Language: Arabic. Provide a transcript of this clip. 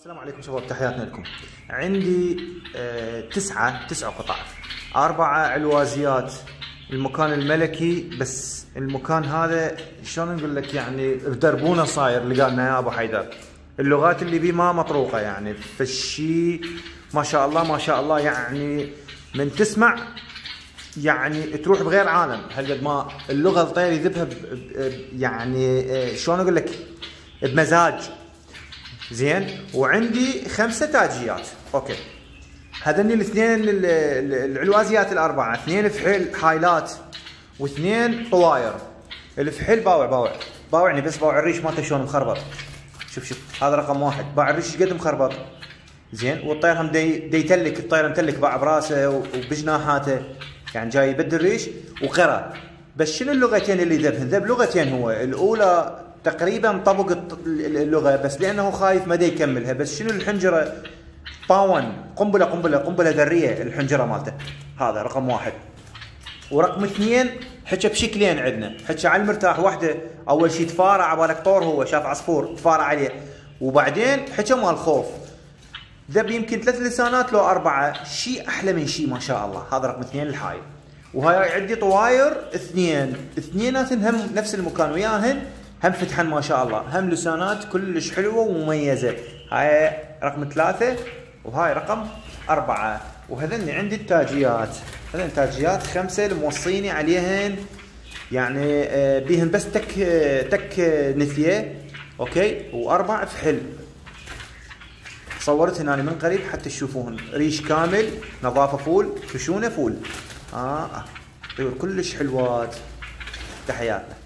السلام عليكم شباب، تحياتنا لكم. عندي تسع قطع، 4 علوازيات، المكان الملكي. بس المكان هذا شلون نقول لك، يعني بدربونه صاير اللي قالنا يا ابو حيدر. اللغات اللي بيه ما مطروقه، يعني فالشي ما شاء الله ما شاء الله، يعني من تسمع يعني تروح بغير عالم. هالقد ما اللغه الطير يذبها يعني شلون اقول لك، بمزاج زين. وعندي 5 تاجيات. اوكي، هذني الاثنين العلوازيات ال4، 2 فحيل حايلات و2 طواير. الفحيل باوعني، بس باوع الريش مالته شلون مخربط. شوف هذا رقم 1، باع الريش قد مخربط زين. والطير هم دي يتلك، الطير متلك، باع براسه وبجناحاته، يعني جاي يبدل الريش وقرا. بس شنو اللغتين اللي ذبهن؟ ذب لغتين، هو الاولى تقريبا طبق اللغه، بس لانه خايف ما دا يكملها. بس شنو الحنجره باون، قنبله ذريه الحنجره مالته. هذا رقم 1. ورقم 2 حكى بشكلين عندنا، حكى على المرتاح. واحده اول شيء تفارع عبالك طور، هو شاف عصفور تفارع عليه، وبعدين حكى مال خوف. ذب يمكن 3 لسانات لو 4، شيء احلى من شيء ما شاء الله. هذا رقم 2 الحاي. وهاي عندي طواير اثنيناتن هم نفس المكان وياهن، هم فتحن ما شاء الله، هم لسانات كلش حلوه ومميزه. هاي رقم 3 وهاي رقم 4. وهذني عندي التاجيات، هذن تاجيات 5 الموصيني عليهن، يعني بيهن بس تك نثيه. اوكي، و4 فحل. صورتهن انا من قريب حتى تشوفوهن، ريش كامل، نظافه فول، خشونه فول. طيور كلش حلوات. تحياتنا.